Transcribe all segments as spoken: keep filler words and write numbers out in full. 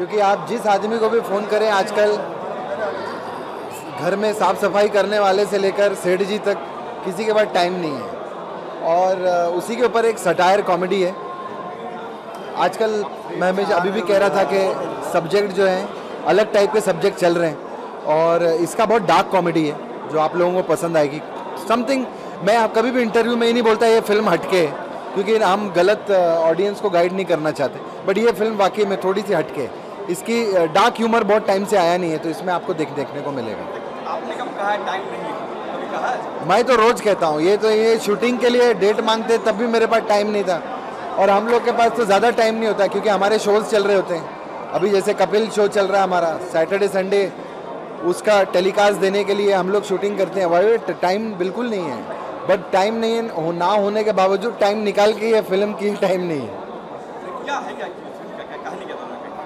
क्योंकि आप जिस आदमी को भी फ़ोन करें आजकल, घर में साफ़ सफाई करने वाले से लेकर सेठ जी तक, किसी के पास टाइम नहीं है। और उसी के ऊपर एक सटायर कॉमेडी है। आजकल मैं हमेशा अभी भी कह रहा था कि सब्जेक्ट जो हैं अलग टाइप के सब्जेक्ट चल रहे हैं, और इसका बहुत डार्क कॉमेडी है जो आप लोगों को पसंद आएगी। समथिंग, मैं आप कभी भी इंटरव्यू में ही नहीं बोलता ये फिल्म हटके है, क्योंकि हम गलत ऑडियंस को गाइड नहीं करना चाहते, बट ये फिल्म वाकई में थोड़ी सी हटके है। इसकी डार्क ह्यूमर बहुत टाइम से आया नहीं है, तो इसमें आपको देख देखने को मिलेगा। आपने कब कहा टाइम नहीं, कभी कहा है? मैं तो रोज़ कहता हूँ, ये तो ये शूटिंग के लिए डेट मांगते तब भी मेरे पास टाइम नहीं था, और हम लोग के पास तो ज़्यादा टाइम नहीं होता क्योंकि हमारे शोज़ चल रहे होते हैं। अभी जैसे कपिल शो चल रहा है हमारा सैटरडे संडे, उसका टेलीकास्ट देने के लिए हम लोग शूटिंग करते हैं। वही टाइम बिल्कुल नहीं है, बट टाइम नहीं है हो, ना होने के बावजूद टाइम निकाल के ये फिल्म की टाइम नहीं है। क्या है क्या कहानी क्या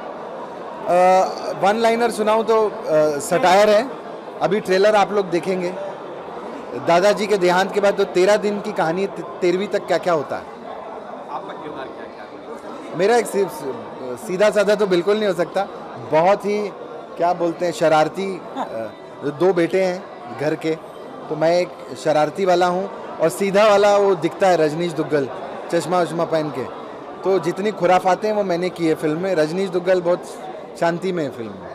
वन लाइनर सुनाऊँ तो सटायर है। अभी ट्रेलर आप लोग देखेंगे। दादाजी के देहांत के बाद तो तेरह दिन की कहानी, तेरहवीं तक क्या क्या होता है। आपका किरदार क्या क्या? मेरा एक सीधा साधा तो बिल्कुल नहीं हो सकता, बहुत ही क्या बोलते हैं शरारती। दो बेटे हैं घर के, तो मैं एक शरारती वाला हूँ, और सीधा वाला वो दिखता है रजनीश दुग्गल, चश्मा वश्मा पहन के। तो जितनी खुराफातें हैं वो मैंने की है फिल्म में। रजनीश दुग्गल बहुत शांति में है फिल्म में।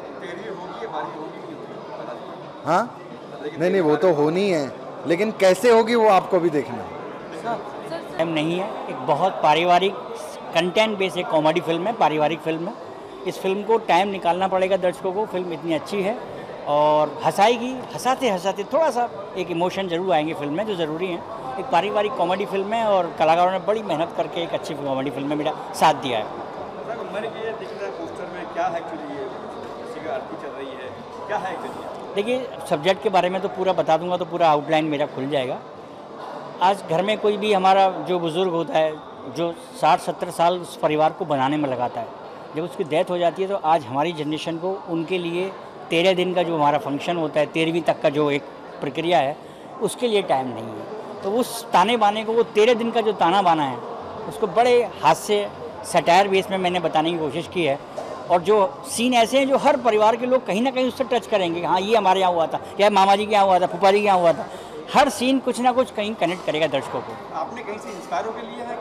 हाँ नहीं नहीं, वो तो होनी है, लेकिन कैसे होगी वो आपको भी देखना है। टाइम नहीं है। एक बहुत पारिवारिक कंटेंट बेस एक कॉमेडी फिल्म है, पारिवारिक फिल्म है। इस फिल्म को टाइम निकालना पड़ेगा दर्शकों को। फिल्म इतनी अच्छी है और हंसाएगी, हंसाते हंसाते थोड़ा सा एक इमोशन जरूर आएंगे फिल्म में, जो ज़रूरी है। एक पारिवारिक कॉमेडी फिल्म है और कलाकारों ने बड़ी मेहनत करके एक अच्छी कॉमेडी फिल्म में मेरा साथ दिया है। मैंने ये दिख रहा है पोस्टर में, क्या है एक्चुअली ये किसी का आरती चल रही है, क्या है एक्चुअली? देखिए, सब्जेक्ट के बारे में तो पूरा बता दूंगा तो पूरा आउटलाइन मेरा खुल जाएगा। आज घर में कोई भी हमारा जो बुज़ुर्ग होता है, जो साठ सत्तर साल उस परिवार को बनाने में लगाता है, जब उसकी डेथ हो जाती है तो आज हमारी जनरेशन को उनके लिए तेरह दिन का जो हमारा फंक्शन होता है, तेरहवीं तक का जो एक प्रक्रिया है, उसके लिए टाइम नहीं है। तो उस ताने बाने को, वो तेरह दिन का जो ताना बाना है, उसको बड़े हास्य सटायर बेस में मैंने बताने की कोशिश की है। और जो सीन ऐसे हैं जो हर परिवार के लोग कहीं ना कहीं उससे टच करेंगे। हाँ, ये हमारे यहाँ हुआ था, या मामा जी के यहाँ हुआ था, फूफा जी के यहाँ हुआ था। हर सीन कुछ ना कुछ कहीं कनेक्ट करेगा दर्शकों को। आपने कहीं से इंस्पायर होकर लिया है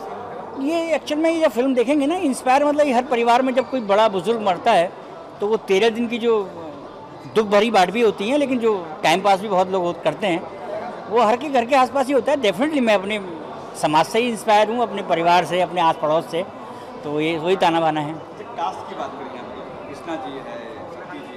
कि ये एक्चुअल में ये जब फिल्म देखेंगे ना, इंस्पायर मतलब ये हर परिवार में जब कोई बड़ा बुजुर्ग मरता है तो वो तेरह दिन की जो दुख भरी बात भी होती है, लेकिन जो टाइम पास भी बहुत लोग करते हैं, वो हर के घर के आसपास ही होता है। डेफिनेटली मैं अपने समाज से ही इंस्पायर हूँ, अपने परिवार से, अपने आस पड़ोस से। तो ये वही ताना बाना है। कास्ट की बात करेंगे, कृष्णा जी है, शक्ति जी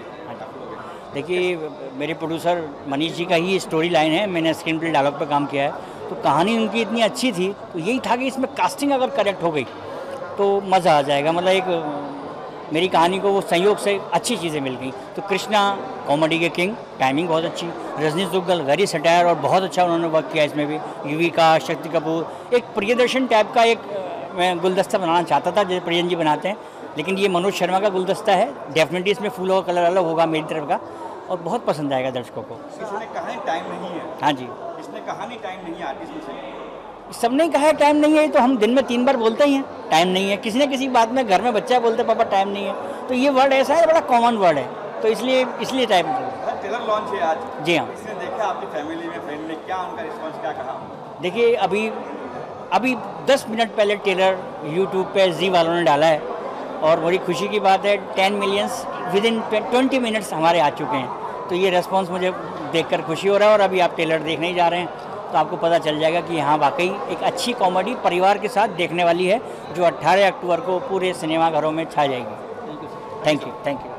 है। देखिए, मेरे प्रोड्यूसर मनीष जी का ही स्टोरी लाइन है, मैंने स्क्रीन प्ले डायलॉग पर काम किया है। तो कहानी उनकी इतनी अच्छी थी, तो यही था कि इसमें कास्टिंग अगर करेक्ट हो गई तो मज़ा आ जाएगा। मतलब एक मेरी कहानी को वो संयोग से अच्छी चीज़ें मिल गई। तो कृष्णा कॉमेडी के किंग, टाइमिंग बहुत अच्छी। रजनीश दुग्गल वेरी सटायर, और बहुत अच्छा उन्होंने वर्क किया इसमें भी। युविका, शक्ति कपूर, एक प्रियदर्शन टाइप का एक मैं गुलदस्ता बनाना चाहता था जैसे प्रियन जी बनाते हैं, लेकिन ये मनोज शर्मा का गुलदस्ता है। डेफिनेटली इसमें फूलों का कलर अलग होगा मेरी तरफ का, और बहुत पसंद आएगा दर्शकों को। किसी ने कहा है टाइम नहीं है। हाँ जी, इसने कहा नहीं टाइम नहीं है आर्टिस्ट में से। सबने कहा है टाइम नहीं है, तो हम दिन में तीन बार बोलते ही हैं टाइम नहीं है। किसी न किसी बात में घर में बच्चा बोलते पापा टाइम नहीं है, तो ये वर्ड ऐसा है, बड़ा कॉमन वर्ड है, तो इसलिए इसलिए टाइम नहीं। ट्रेलर लॉन्च है आज। जी हाँ। किसने देखा आपकी फैमिली में, फ्रेंड ने, क्या उनका रिस्पॉन्स, क्या कहा? देखिए, अभी अभी दस मिनट पहले ट्रेलर यूट्यूब पे जी वालों ने डाला है, और बड़ी खुशी की बात है ten millions within twenty minutes हमारे आ चुके हैं। तो ये रेस्पॉन्स मुझे देखकर खुशी हो रहा है। और अभी आप ट्रेलर देखने ही जा रहे हैं तो आपको पता चल जाएगा कि हाँ, वाकई एक अच्छी कॉमेडी परिवार के साथ देखने वाली है, जो अट्ठारह अक्टूबर को पूरे सिनेमाघरों में छा जाएगी। Thank you, thank you.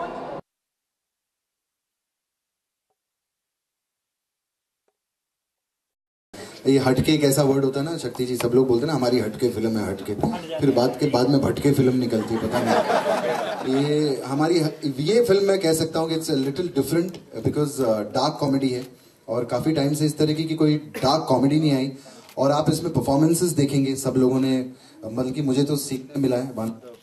ये हटके एक ऐसा वर्ड होता है ना शक्ति जी, सब लोग बोलते हैं ना हमारी हटके फिल्म है, हटके, फिर बाद के बाद में भटके फिल्म निकलती है, पता नहीं। ये हमारी ये फिल्म मैं कह सकता हूँ कि it's little different because dark comedy है, और काफी टाइम से इस तरीके की कोई डार्क कॉमेडी नहीं आई। और आप इसमें परफॉर्मेंसेस देखेंगे, सब लोगों ने, मतलब कि मुझे तो सीखने मिला है।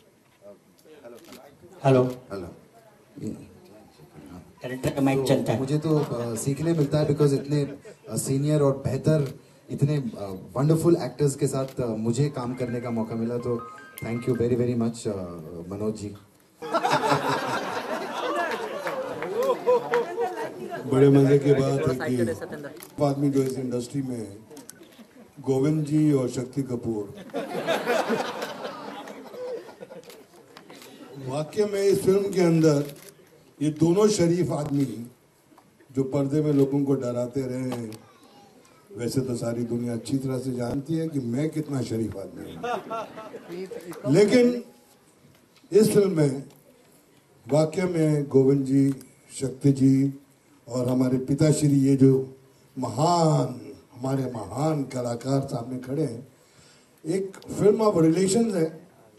हेलो हेलो, कैरेक्टर का माइक चलता है। मुझे तो uh, सीखने मिलता है बिकॉज इतने सीनियर uh, और बेहतर, इतने वंडरफुल uh, एक्टर्स के साथ uh, मुझे काम करने का मौका मिला। तो thank you very very much Manoj ji. बड़े मजे की बात है कि आदमी जो इस इंडस्ट्री में है, गोविंद जी और शक्ति कपूर, वाकई में इस फिल्म के अंदर ये दोनों शरीफ आदमी जो पर्दे में लोगों को डराते रहे हैं, वैसे तो सारी दुनिया अच्छी तरह से जानती है कि मैं कितना शरीफ आदमी हूँ, लेकिन इस फिल्म में वाकई में गोविंद जी, शक्ति जी और हमारे पिताश्री, ये जो महान हमारे महान कलाकार सामने खड़े हैं, एक फिल्म ऑफ रिलेशंस है।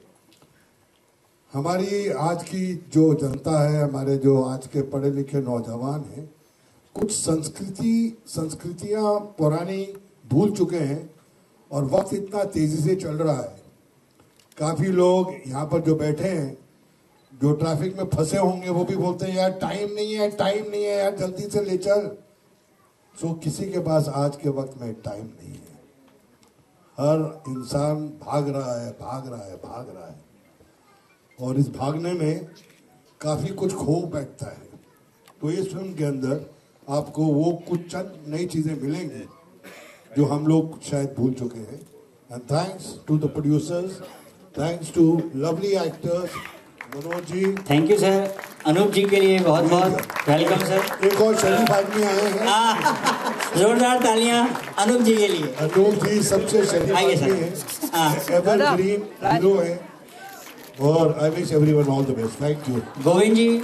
हमारी आज की जो जनता है, हमारे जो आज के पढ़े लिखे नौजवान हैं, कुछ संस्कृति संस्कृतियां पुरानी भूल चुके हैं और वक्त इतना तेजी से चल रहा है। काफी लोग यहाँ पर जो बैठे हैं, जो ट्रैफिक में फंसे होंगे, वो भी बोलते हैं यार टाइम नहीं है, टाइम नहीं है यार, जल्दी से ले चल। सो किसी के पास आज के वक्त में टाइम नहीं है। हर इंसान भाग रहा है, भाग रहा है, भाग रहा है, और इस भागने में काफी कुछ खो बैठता है। तो इस फिल्म के अंदर आपको वो कुछ चंद नई चीजें मिलेंगी जो हम लोग शायद भूल चुके हैं। And thanks to the producers, thanks to lovely actors, Manoj ji, thank you sir. Anoop ji के लिए बहुत बहुत वेलकम सर। एक और शरीफ आदमी आए हैं, जोरदार तालियां अनूप जी के लिए। अनूप जी सबसे शरीफ आदमी हैं, एवरग्रीन हीरो है, और I wish everyone all the best. Thank you. Govind ji,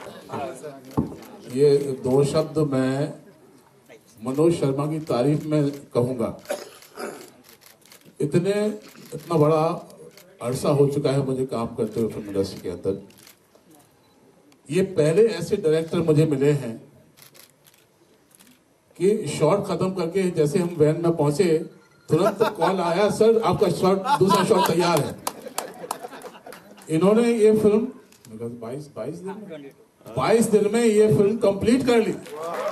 ये दो शब्द मैं मनोज शर्मा की तारीफ में कहूंगा। इतने इतना बड़ा अरसा हो चुका है मुझे काम करते हुए फिल्म इंडस्ट्री के अंदर। ये पहले ऐसे डायरेक्टर मुझे मिले हैं कि शॉट खत्म करके जैसे हम वैन में पहुंचे, तुरंत कॉल आया, सर आपका शॉट, दूसरा शॉट तैयार है। इन्होंने ये फिल्म बाईस बाईस दिन बाईस दिन में ये फिल्म कंप्लीट कर ली,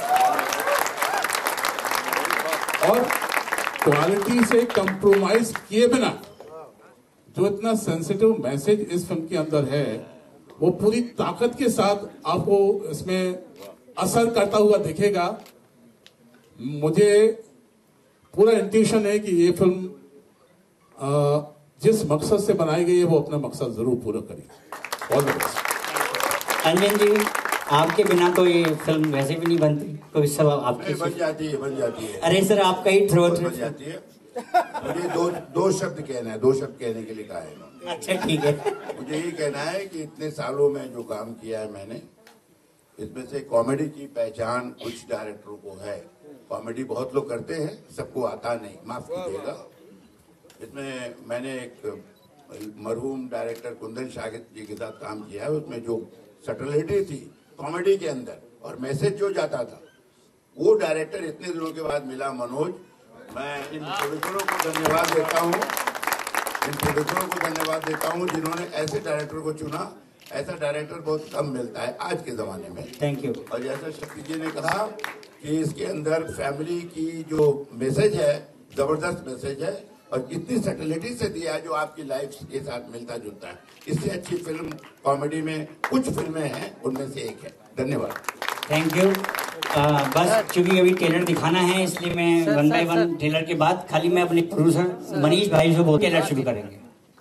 और क्वालिटी से कंप्रोमाइज किए बिना जो इतना सेंसिटिव मैसेज इस फिल्म के अंदर है, वो पूरी ताकत के साथ आपको इसमें असर करता हुआ दिखेगा। मुझे पूरा इंट्यूशन है कि ये फिल्म आ, जिस मकसद से बनाई गई है वो अपना मकसद जरूर पूरा करेगी। All the best. Anjan ji, आपके बिना तो ये फिल्म वैसे भी नहीं बनती, कोई सब आपकी बन जाती है, बन जाती है। अरे सर, आपका ही थ्रोट बन जाती है। मुझे दो दो शब्द कहना है, दो शब्द कहने के लिए कहा है। अच्छा ठीक है। मुझे यही कहना है कि इतने सालों में जो काम किया है मैंने, इसमें से कॉमेडी की पहचान कुछ डायरेक्टरों को है। कॉमेडी बहुत लोग करते हैं, सबको आता नहीं, माफ कीजिएगा। इसमें मैंने एक मरहूम डायरेक्टर कुंदन शागिद जी के साथ काम किया है। उसमें जो सटलिटी थी कॉमेडी के अंदर और मैसेज जो जाता था, वो डायरेक्टर इतने दिनों के बाद मिला मनोज। मैं इन प्रोड्यूसरों को धन्यवाद देता हूँ, इन प्रोड्यूसरों को धन्यवाद देता हूँ जिन्होंने ऐसे डायरेक्टर को चुना। ऐसा डायरेक्टर बहुत कम मिलता है आज के जमाने में। Thank you. और जैसा शक्ति जी ने कहा कि इसके अंदर फैमिली की जो मैसेज है, जबरदस्त मैसेज है, और इतनी सटलिटी से दिया है जो आपकी लाइफ के साथ मिलता जुलता है। इससे अच्छी फिल्म कॉमेडी में कुछ फिल्में हैं, उनमें से एक है। धन्यवाद। Thank you. बस चूंकि अभी ट्रेलर दिखाना है, इसलिए मैं वन बाय वन ट्रेलर के बाद खाली मैं अपने प्रोड्यूसर मनीष भाई से बोल ट्रेलर शुरू करेंगे।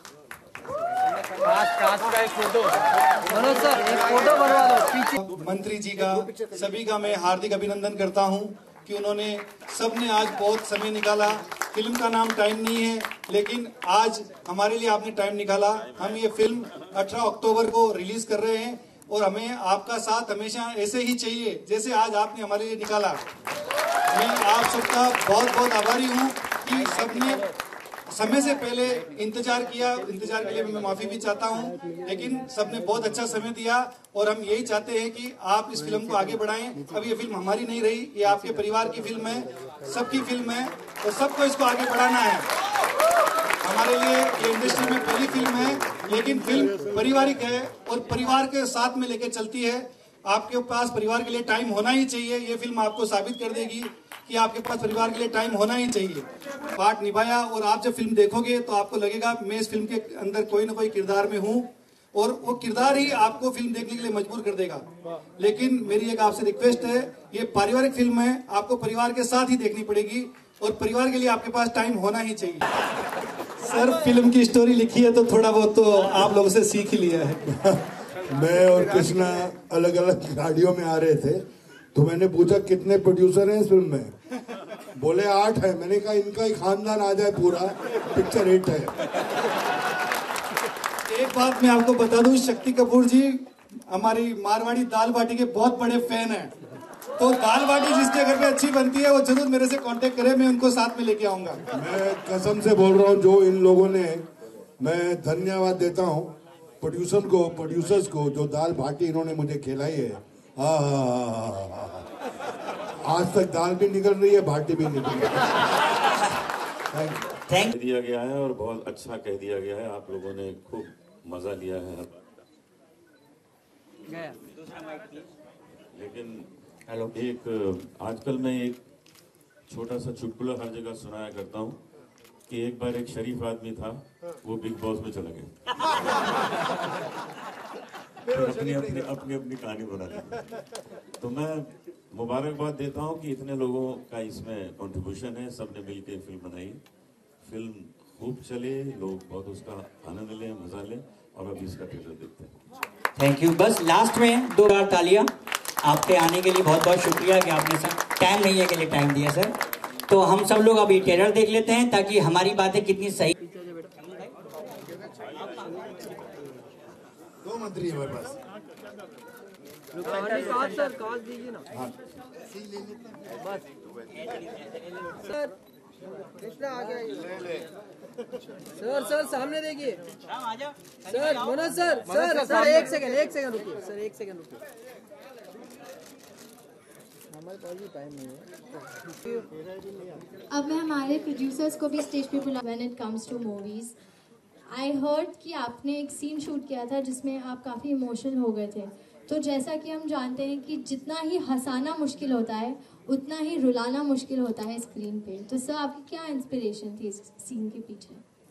मंत्री जी का, सभी का मैं हार्दिक अभिनंदन करता हूं कि उन्होंने सबने आज बहुत समय निकाला। फिल्म का नाम टाइम नहीं है, लेकिन आज हमारे लिए आपने टाइम निकाला। हम ये फिल्म अठारह अक्टूबर को रिलीज कर रहे हैं और हमें आपका साथ हमेशा ऐसे ही चाहिए जैसे आज आपने हमारे लिए निकाला। मैं आप सबका बहुत बहुत आभारी हूँ कि सबने समय से पहले इंतजार किया। इंतजार के लिए मैं माफी भी चाहता हूं, लेकिन सबने बहुत अच्छा समय दिया और हम यही चाहते हैं कि आप इस फिल्म को आगे बढ़ाएं। अब ये फिल्म हमारी नहीं रही, ये आपके परिवार की फिल्म है, सबकी फिल्म है और सबको इसको आगे बढ़ाना है। हमारे लिए ये इंडस्ट्री में पहली फिल्म है, लेकिन फिल्म पारिवारिक है और परिवार के साथ में लेकर चलती है। आपके पास परिवार के लिए टाइम होना ही चाहिए। ये फिल्म आपको साबित कर देगी कि आपके पास परिवार के लिए टाइम होना ही चाहिए। पार्ट निभाया और आप जब फिल्म देखोगे तो आपको लगेगा मैं इस फिल्म के अंदर कोई ना कोई किरदार में हूँ और वो किरदार ही आपको फिल्म देखने के लिए मजबूर कर देगा। लेकिन मेरी एक आपसे रिक्वेस्ट है, ये पारिवारिक फिल्म है, आपको परिवार के साथ ही देखनी पड़ेगी और परिवार के लिए आपके पास टाइम होना ही चाहिए। सर, फिल्म की स्टोरी लिखी है तो थोड़ा बहुत तो आप लोगों से सीख ही लिया है। मैं और कृष्णा अलग अलग गाड़ियों में आ रहे थे तो मैंने पूछा कितने प्रोड्यूसर हैं इस फिल्म में, बोले आठ है। मैंने कहा इनका ही खानदान आ जाए पूरा, पिक्चर हिट है। एक बात मैं आपको बता दूं, शक्ति कपूर जी हमारी मारवाड़ी दाल बाटी के बहुत बड़े फैन हैं, तो दाल बाटी जिसके घर पे अच्छी बनती है वो जरूर मेरे से कांटेक्ट करे, मैं उनको साथ में लेके आऊंगा। मैं कसम से बोल रहा हूँ, जो इन लोगों ने, मैं धन्यवाद देता हूँ प्रोड्यूसर को प्रोड्यूसर्स को जो दाल बाटी इन्होंने मुझे खिलाई है। हाँ हाँ हाँ, आज तक दाल भी निकल रही है, बाटी भी निकल रही है। थैंक कह दिया गया है और बहुत अच्छा कह दिया गया है, आप लोगों ने खूब मजा लिया है। लेकिन हेलो, एक आजकल मैं एक छोटा सा चुटकुला हर जगह सुनाया करता हूँ कि एक बार एक शरीफ आदमी था, वो बिग बॉस में चला गया। फिर अपनी अपनी अपनी अपनी कहानी बना ली। तो मैं मुबारकबाद देता हूँ कि इतने लोगों का इसमें कंट्रीब्यूशन है, सबने मिलकर फिल्म बनाई। फिल्म खूब चले, लोग बहुत उसका आनंद लें, मजा लें, और अभी इसका ट्रेलर देखते हैं। Thank you. बस लास्ट में दो बार तालियां आपके आने के लिए, बहुत बहुत शुक्रिया कि आपने सर टाइम नहीं है के लिए टाइम दिया सर। तो हम सब लोग अभी ट्रेलर देख लेते हैं ताकि हमारी बातें कितनी सही। दो मंत्री है मेरे पास। सर काज दीजिए ना। हाँ। बस सर, कृष्णा आ गया। सर सर सामने देखिए sir, Manoj sir sir sir एक सेकंड एक सेकंड रुकिए सर, एक सेकंड रुकिए, हमारे पास भी टाइम नहीं है। अब मैं हमारे प्रोड्यूसर्स को भी स्टेज पे बुला। When it comes to movies, I heard कि आपने एक सीन शूट किया था जिसमें आप काफ़ी इमोशनल हो गए थे। तो जैसा कि हम जानते हैं कि जितना ही हंसाना मुश्किल होता है उतना ही रुलाना मुश्किल होता है स्क्रीन पे। तो सर, आपकी क्या इंस्पिरेशन थी इस सीन के पीछे?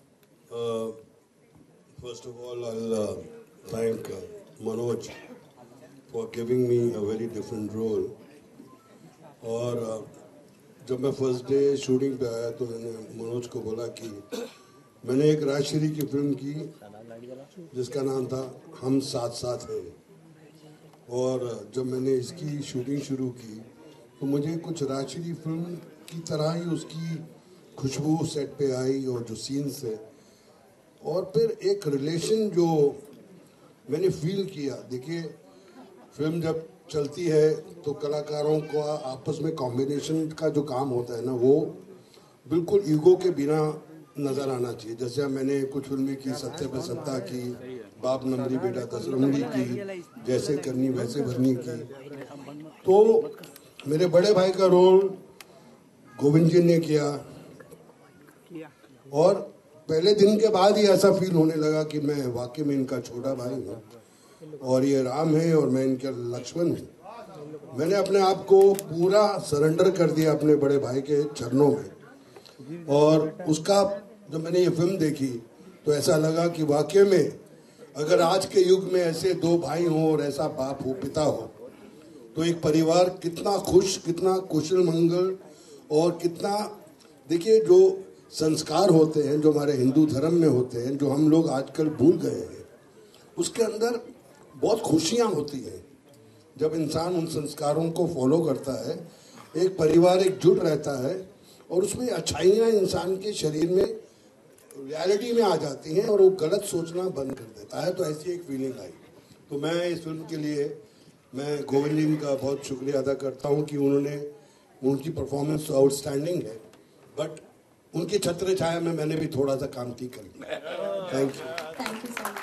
First of all I thank Manoj for giving me a very different role. और uh, जब मैं फर्स्ट डे शूटिंग पे आया तो मैंने मनोज को बोला कि मैंने एक राजश्री की फिल्म की जिसका नाम था हम साथ साथ हैं, और जब मैंने इसकी शूटिंग शुरू की तो मुझे कुछ राजश्री फिल्म की तरह ही उसकी खुशबू सेट पे आई और जो सीन्स है, और फिर एक रिलेशन जो मैंने फील किया। देखिए, फिल्म जब चलती है तो कलाकारों को आपस में कॉम्बिनेशन का जो काम होता है ना, वो बिल्कुल ईगो के बिना नज़र आना चाहिए। जैसे मैंने कुछ फिल्में की, सत्य पे सत्ता की, बाप नंबरी बेटा दस नंबरी की, जैसे करनी वैसे भरनी की। तो मेरे बड़े भाई का रोल गोविंद जी ने किया, और पहले दिन के बाद ही ऐसा फील होने लगा कि मैं वाकई में इनका छोटा भाई हूँ और ये राम है और मैं इनका लक्ष्मण हूँ। मैंने अपने आप को पूरा सरेंडर कर दिया अपने बड़े भाई के चरणों में, और उसका जब मैंने ये फिल्म देखी तो ऐसा लगा कि वाकई में अगर आज के युग में ऐसे दो भाई हों और ऐसा बाप हो, पिता हो, तो एक परिवार कितना खुश, कितना कुशल मंगल, और कितना, देखिए जो संस्कार होते हैं जो हमारे हिंदू धर्म में होते हैं, जो हम लोग आजकल भूल गए हैं, उसके अंदर बहुत खुशियाँ होती हैं जब इंसान उन संस्कारों को फॉलो करता है। एक परिवार एकजुट रहता है और उसमें अच्छाइयाँ इंसान के शरीर में रियलिटी में आ जाती हैं और वो गलत सोचना बंद कर देता है। तो ऐसी एक फीलिंग आई। तो मैं इस फिल्म के लिए मैं गोविंद जी का बहुत शुक्रिया अदा करता हूँ कि उन्होंने, उनकी परफॉर्मेंस आउटस्टैंडिंग है, बट उनकी छत्र छाया में मैंने भी थोड़ा सा काम ठीक कर लिया। Thank you. Thank you sir.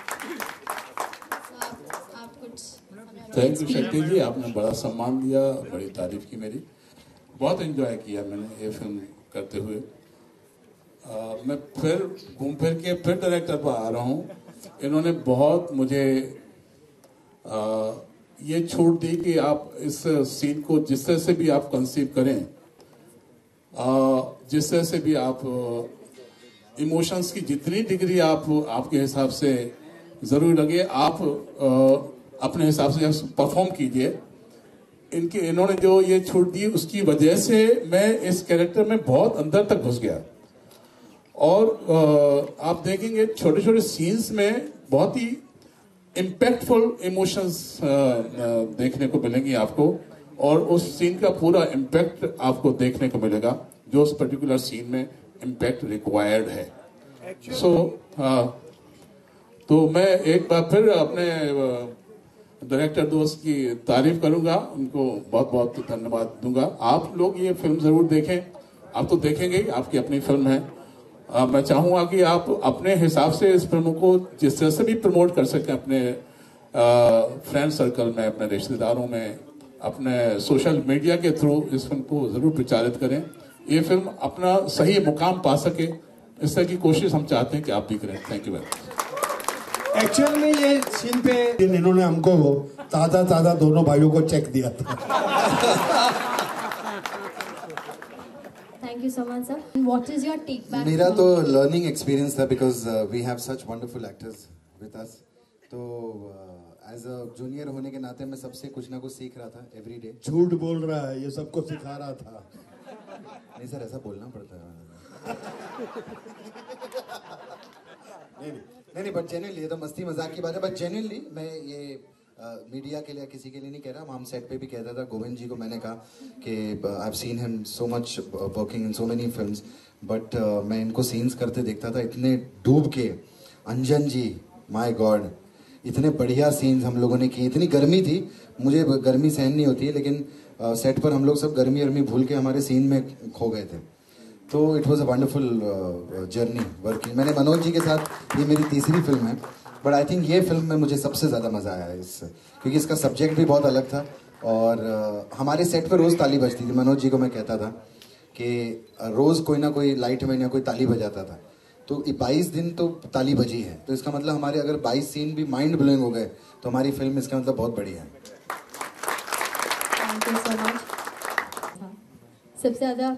आप कुछ? थैंक यू शक्ति जी, आपने बड़ा सम्मान दिया, बड़ी तारीफ की मेरी, बहुत एंजॉय किया मैंने ये फिल्म करते हुए। आ, मैं फिर घूम फिर के फिर डायरेक्टर पर आ रहा हूँ। इन्होंने बहुत मुझे आ, ये छूट दी कि आप इस सीन को जिस तरह से भी आप कंसीव करें, आ, जिस तरह से भी आप इमोशंस की जितनी डिग्री आप आपके हिसाब से जरूरी लगे आप आ, अपने हिसाब से परफॉर्म कीजिए। इनके इन्होंने जो ये छूट दी उसकी वजह से मैं इस कैरेक्टर में बहुत अंदर तक घुस गया। और आ, आप देखेंगे छोटे छोटे सीन्स में बहुत ही इम्पैक्टफुल इमोशंस देखने को मिलेंगी आपको, और उस सीन का पूरा इम्पैक्ट आपको देखने को मिलेगा जो उस पर्टिकुलर सीन में इम्पैक्ट रिक्वायर्ड है। सो so, uh, तो मैं एक बार फिर अपने डायरेक्टर दोस्त की तारीफ करूंगा, उनको बहुत बहुत धन्यवाद दूंगा। आप लोग ये फिल्म जरूर देखें, आप तो देखेंगे ही, आपकी अपनी फिल्म है। आ, मैं चाहूंगा कि आप अपने हिसाब से इस फिल्म को जिस तरह से भी प्रमोट कर सकें, अपने फ्रेंड सर्कल में, अपने रिश्तेदारों में, अपने सोशल मीडिया के थ्रू इस फिल्म को जरूर प्रचारित करें। ये फिल्म अपना सही मुकाम पा सके, इस तरह की कोशिश हम चाहते हैं कि आप भी करें। Thank you very much. Actual में ये सीन पे इन्होंने हमको ताजा ताजा दोनों भाइयों को चेक दिया था। Thank you so much sir. What is your take back? मेरा तो लर्निंग एक्सपीरियंस था because we have such wonderful actors with us. तो एज अ जूनियर होने के नाते मैं सबसे कुछ ना कुछ सीख रहा था एवरी डे। झूठ बोल रहा है, ये सबको सिखा रहा था। नहीं सर, ऐसा बोलना पड़ता है। नहीं नहीं नहीं बट जेन्युइनली, ये तो मस्ती मजाक की बात है, बट जेन्युइनली मैं ये मीडिया uh, के लिए किसी के लिए नहीं कह रहा। हम सेट पे भी कहता था, गोविंद जी को मैंने कहा कि I have seen him so much working in so many films, but मैं इनको सीन्स करते देखता था इतने डूब के। अंजन जी, माय गॉड, इतने बढ़िया सीन्स हम लोगों ने किए। इतनी गर्मी थी, मुझे गर्मी सहन नहीं होती है, लेकिन uh, सेट पर हम लोग सब गर्मी गर्मी भूल के हमारे सीन में खो गए थे। तो it was a wonderful journey working. मैंने मनोज जी के साथ, ये मेरी तीसरी फिल्म है, बट आई थिंक ये फिल्म में मुझे सबसे ज़्यादा मज़ा आया इस, क्योंकि इसका सब्जेक्ट भी बहुत अलग था। और uh, हमारे सेट पर रोज़ ताली बजती थी। मनोज जी को मैं कहता था कि रोज़ कोई ना कोई लाइट मैन या कोई ताली बजाता था, तो बाईस दिन तो ताली बजी है, तो इसका मतलब हमारे अगर बाईस सीन भी माइंड ब्लोइंग हो गए तो हमारी फिल्म इसका मतलब बहुत बढ़िया है। Thank you so much. सबसे ज़्यादा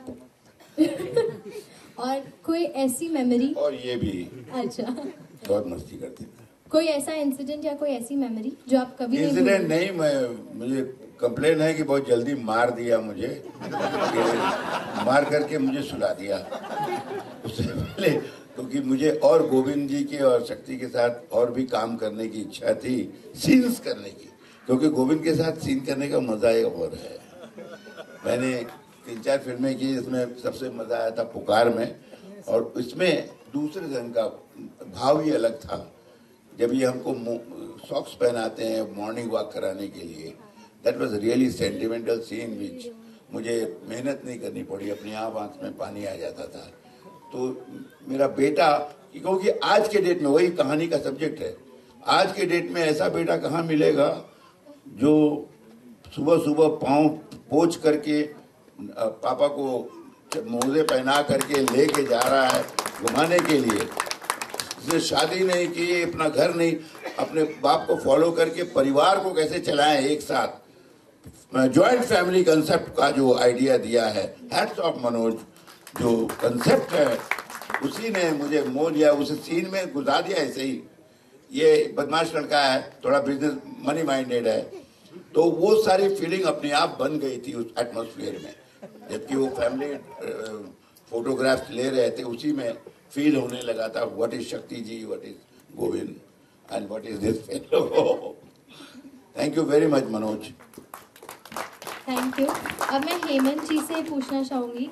और कोई ऐसी मेमोरी? और ये भी अच्छा, बहुत मस्ती करते थे। कोई ऐसा इंसिडेंट या कोई ऐसी मेमोरी जो आप कभी नहीं इंसिडेंट भूलेंगे? नहीं, मैं मुझे कंप्लेन है कि बहुत जल्दी मार दिया मुझे, मार करके मुझे सुला दिया उससे पहले, क्योंकि मुझे और गोविंद जी के और शक्ति के साथ और भी काम करने की इच्छा थी, सीन्स करने की, क्योंकि गोविंद के साथ सीन करने का मजा ही और है। मैंने तीन चार फिल्में की, इसमें सबसे मजा आया था पुकार में, और इसमें दूसरे ढंग का भाव ही अलग था। जब ये हमको सॉक्स पहनाते हैं मॉर्निंग वॉक कराने के लिए, that was really sentimental scene which मुझे मेहनत नहीं करनी पड़ी, अपने आप आंख में पानी आ जाता था। तो मेरा बेटा, क्योंकि आज के डेट में वही कहानी का सब्जेक्ट है, आज के डेट में ऐसा बेटा कहाँ मिलेगा जो सुबह सुबह पाँव पोंछ करके पापा को मोजे पहना करके लेके जा रहा है घुमाने के लिए। इसने शादी नहीं की, अपना घर नहीं, अपने बाप को फॉलो करके परिवार को कैसे चलाएं एक साथ। जॉइंट फैमिली कंसेप्ट का जो आइडिया दिया है, हैट्स ऑफ मनोज, जो कंसेप्ट है उसी ने मुझे मोह लिया, उस सीन में गुजार दिया। ऐसे ही ये बदमाश लड़का है, थोड़ा बिजनेस मनी माइंडेड है, तो वो सारी फीलिंग अपने आप बन गई थी उस एटमॉस्फेयर में। जबकि वो फैमिली फोटोग्राफ्स ले रहे थे, उसी में फील होने लगा था what is Shakti ji, what is Govind and what is this fellow. Thank you very much Manoj. Thank you. अब मैं हेमंत जी से पूछना चाहूंगी।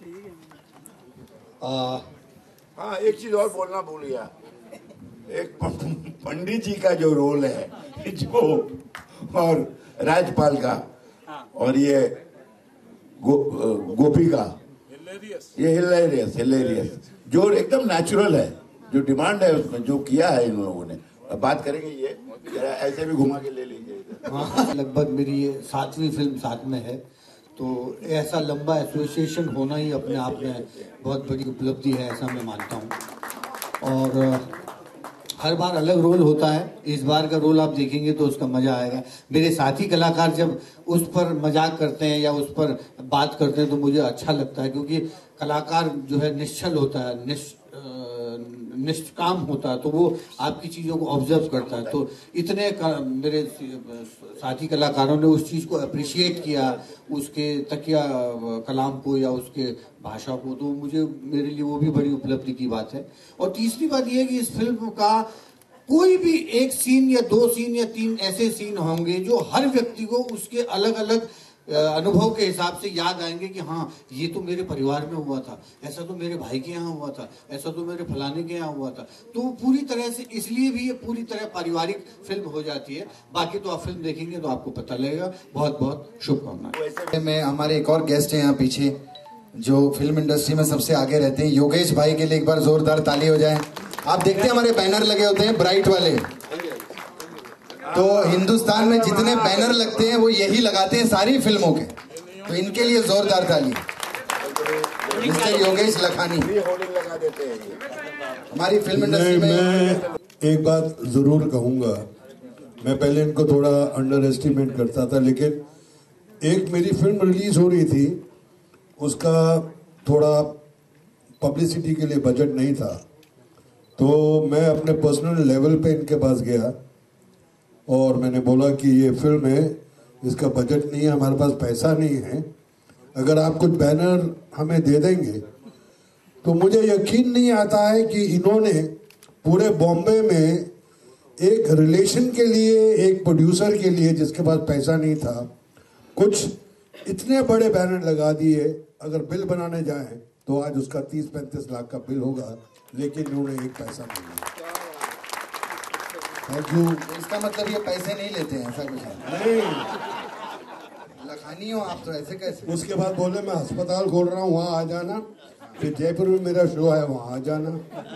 हाँ, एक चीज और बोलना भूल गया, एक पंडित जी का जो रोल है जो, और राजपाल का, और ये गो, गोपी का, ये हिलेरियस हिलेरियस जो एकदम नेचुरल है, जो डिमांड है उसमें जो किया है इन लोगों ने। अब बात करेंगे, ये ऐसे भी घुमा के ले लीजिए। हाँ, लगभग मेरी ये सातवीं फिल्म साथ में है, तो ऐसा लंबा एसोसिएशन होना ही अपने आप में बहुत बड़ी उपलब्धि है, ऐसा मैं मानता हूँ। और हर बार अलग रोल होता है, इस बार का रोल आप देखेंगे तो उसका मजा आएगा। मेरे साथी कलाकार जब उस पर मजाक करते हैं या उस पर बात करते हैं तो मुझे अच्छा लगता है, क्योंकि कलाकार जो है निश्चल होता है, निश निष्काम होता है तो वो आपकी चीज़ों को ऑब्जर्व करता है। तो इतने मेरे साथी कलाकारों ने उस चीज़ को अप्रिशिएट किया, उसके तकिया कलाम को या उसके भाषा को, तो मुझे मेरे लिए वो भी बड़ी उपलब्धि की बात है। और तीसरी बात ये है कि इस फिल्म का कोई भी एक सीन या दो सीन या तीन ऐसे सीन होंगे जो हर व्यक्ति को उसके अलग अलग अनुभव के हिसाब से याद आएंगे कि हाँ ये तो मेरे परिवार में हुआ था, ऐसा तो मेरे भाई के यहाँ हुआ था, ऐसा तो मेरे फलाने के यहाँ हुआ था। तो पूरी तरह से इसलिए भी ये पूरी तरह पारिवारिक फिल्म हो जाती है। बाकी तो आप फिल्म देखेंगे तो आपको पता लगेगा। बहुत बहुत शुभकामनाएं। में हमारे एक और गेस्ट हैं यहाँ पीछे जो फिल्म इंडस्ट्री में सबसे आगे रहते हैं, योगेश भाई के लिए एक बार जोरदार ताली हो जाए। आप देखते हैं हमारे बैनर लगे होते हैं ब्राइट वाले, तो हिंदुस्तान में जितने बैनर लगते हैं वो यही लगाते हैं सारी फिल्मों के, तो इनके लिए जोरदार ताली। मिस्टर योगेश लखानी हमारी फिल्म इंडस्ट्री में। मैं एक बात जरूर कहूंगा, मैं पहले इनको थोड़ा अंडर एस्टिमेट करता था, लेकिन एक मेरी फिल्म रिलीज हो रही थी, उसका थोड़ा पब्लिसिटी के लिए बजट नहीं था, तो मैं अपने पर्सनल लेवल पे इनके पास गया और मैंने बोला कि ये फिल्म है, इसका बजट नहीं है, हमारे पास पैसा नहीं है, अगर आप कुछ बैनर हमें दे देंगे। तो मुझे यकीन नहीं आता है कि इन्होंने पूरे बॉम्बे में एक रिलेशन के लिए, एक प्रोड्यूसर के लिए जिसके पास पैसा नहीं था, कुछ इतने बड़े बैनर लगा दिए। अगर बिल बनाने जाएं तो आज उसका तीस पैंतीस लाख का बिल होगा, लेकिन इन्होंने एक पैसा नहीं लिया। Thank you. इसका मतलब ये पैसे नहीं लेते हैं, ऐसा कुछ है? नहीं, लखानी हो आप तो, ऐसे कैसे? उसके बाद बोले मैं अस्पताल खोल रहा हूँ, वहाँ आ जाना, फिर जयपुर में मेरा शो है, वहाँ आ जाना।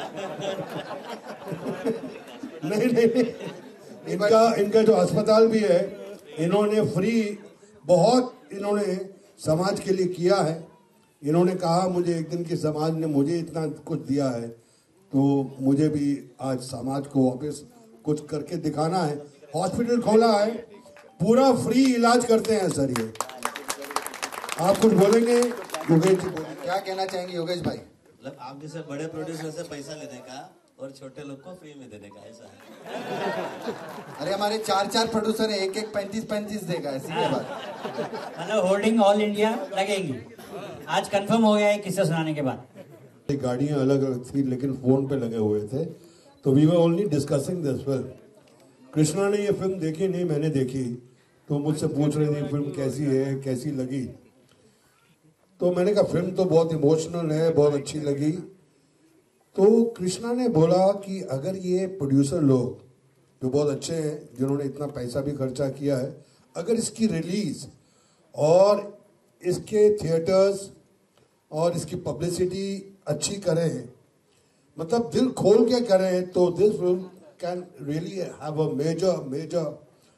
नहीं नहीं नहीं, इनका इनका जो अस्पताल भी है, इन्होंने फ्री बहुत इन्होंने समाज के लिए किया है। इन्होंने कहा मुझे एक दिन की समाज ने मुझे इतना कुछ दिया है, तो मुझे भी आज समाज को वापस कुछ करके दिखाना है। हॉस्पिटल खोला है, पूरा फ्री इलाज करते हैं सर ये। आप कुछ बोलेंगे योगेश जी? क्या कहना चाहेंगे योगेश भाई? मतलब आप जैसे बड़े प्रोड्यूसर से पैसा लेने का और छोटे लोग को फ्री में देने का, ऐसा है? अरे हमारे चार चार प्रोड्यूसर है, एक एक पैंतीस पैंतीस देगा, ऐसी है बात। मतलब होर्डिंग ऑल इंडिया लगेंगी। आज कंफर्म हो गया है किस्सा सुनाने के बाद। गाड़ियां अलग अलग थी लेकिन फोन पे लगे हुए थे, तो we were only discussing this film. Krishna ने ये फिल्म देखी नहीं, मैंने देखी, तो मुझसे पूछ रही थी फिल्म कैसी है, कैसी लगी। तो मैंने कहा फिल्म तो बहुत इमोशनल है, बहुत अच्छी लगी। तो कृष्णा ने बोला कि अगर ये प्रोड्यूसर लोग जो बहुत अच्छे हैं, जिन्होंने इतना पैसा भी खर्चा किया है, अगर इसकी रिलीज और इसके थिएटर्स और इसकी पब्लिसिटी अच्छी करें, मतलब दिल खोल के करें, तो this film can really have a major major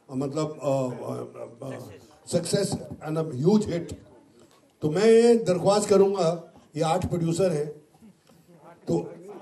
मतलब success and a huge hit. तो मैं ये दरख्वास्त करूंगा, ये आठ प्रोड्यूसर हैं, तो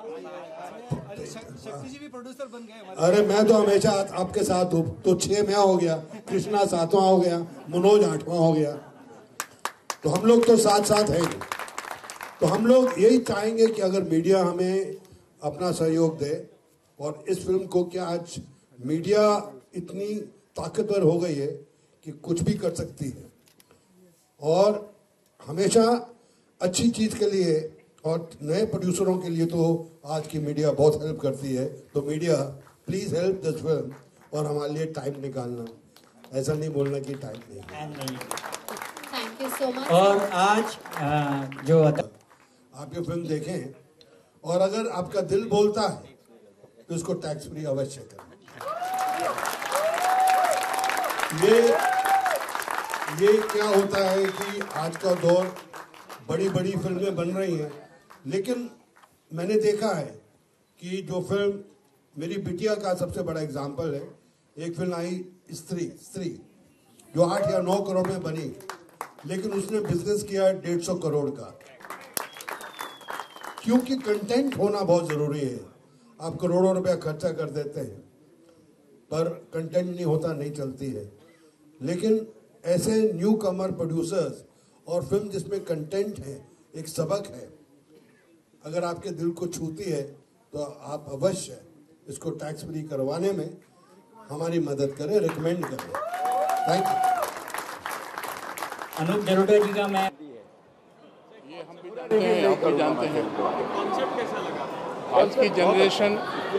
शक्ति जी भी प्रोड्यूसर बन गए। अरे मैं तो हमेशा आपके साथ हूँ, तो छह मैं हो गया, कृष्णा सातवां हो गया, मनोज आठवां हो गया, तो हम लोग तो साथ साथ हैं। तो हम लोग यही चाहेंगे कि अगर मीडिया हमें अपना सहयोग दे, और इस फिल्म को क्या आज मीडिया इतनी ताकतवर हो गई है कि कुछ भी कर सकती है, और हमेशा अच्छी चीज के लिए और नए प्रोड्यूसरों के लिए तो आज की मीडिया बहुत हेल्प करती है। तो media please help this film, और हमारे लिए टाइम निकालना, ऐसा नहीं बोलना कि टाइम नहीं। Thank you so much. और आज आ, जो आप ये फिल्म देखें, और अगर आपका दिल बोलता है तो इसको टैक्स फ्री अवश्य करें। ये ये क्या होता है कि आज का दौर, बड़ी बड़ी फिल्में बन रही हैं, लेकिन मैंने देखा है कि जो फिल्म, मेरी बिटिया का सबसे बड़ा एग्जाम्पल है, एक फिल्म आई स्त्री स्त्री जो आठ या नौ करोड़ में बनी, लेकिन उसने बिजनेस किया डेढ़ सौ करोड़ का, क्योंकि कंटेंट होना बहुत जरूरी है। आप करोड़ों रुपया खर्चा कर देते हैं, पर कंटेंट नहीं होता, नहीं चलती है। लेकिन ऐसे न्यू कमर प्रोड्यूसर्स और फिल्म जिसमें कंटेंट है, एक सबक है, अगर आपके दिल को छूती है तो आप अवश्य इसको टैक्स फ्री करवाने में हमारी मदद करें, रिकमेंड करें। Thank you. अनूप जलोटा जी का मैं ये हम भी जानते हैं, आप भी जानते हैं। कॉन्सेप्ट कैसा लगा? आज की जनरेशन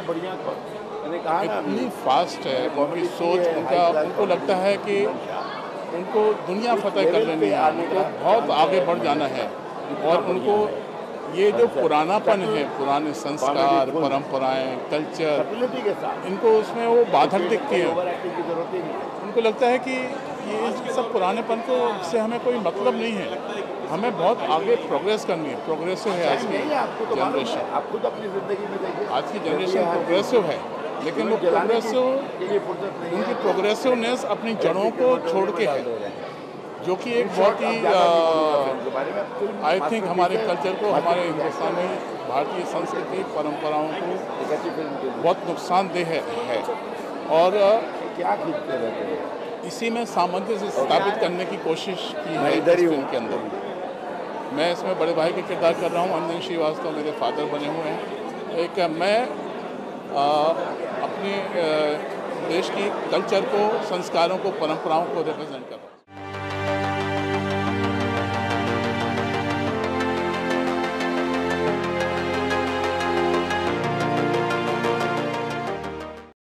इतनी फास्ट है, उनकी सोच, उनका उनको लगता है कि उनको दुनिया फतेह कर लेनी है, उनको बहुत आगे बढ़ जाना है। और उनको ये जो पुरानापन है, पुराने संस्कार, परंपराएं, कल्चर, इनको उसमें वो बाधक दिखती है। उनको लगता है कि ये सब पुरानेपन को से हमें कोई मतलब नहीं है, हमें बहुत आगे प्रोग्रेस करनी है। प्रोग्रेसिव है आज की जनरेशन, आज की जनरेशन प्रोग्रेसिव है, लेकिन वो प्रोग्रेसिव, उनकी प्रोग्रेसिवनेस अपनी जड़ों को छोड़ के है, जो कि एक बहुत ही आई थिंक हमारे कल्चर को, हमारे हिंदुस्तानी भारतीय संस्कृति परंपराओं को बहुत नुकसानदेह है, है। और इसी में सामंजस्य स्थापित करने की कोशिश की है इस फिल्म के अंदर। मैं इसमें बड़े भाई के किरदार कर रहा हूँ, अंजन श्रीवास्तव मेरे फादर बने हुए हैं। एक मैं आ, अपने आ, देश की कल्चर को, संस्कारों को, परंपराओं को रिप्रेजेंट कर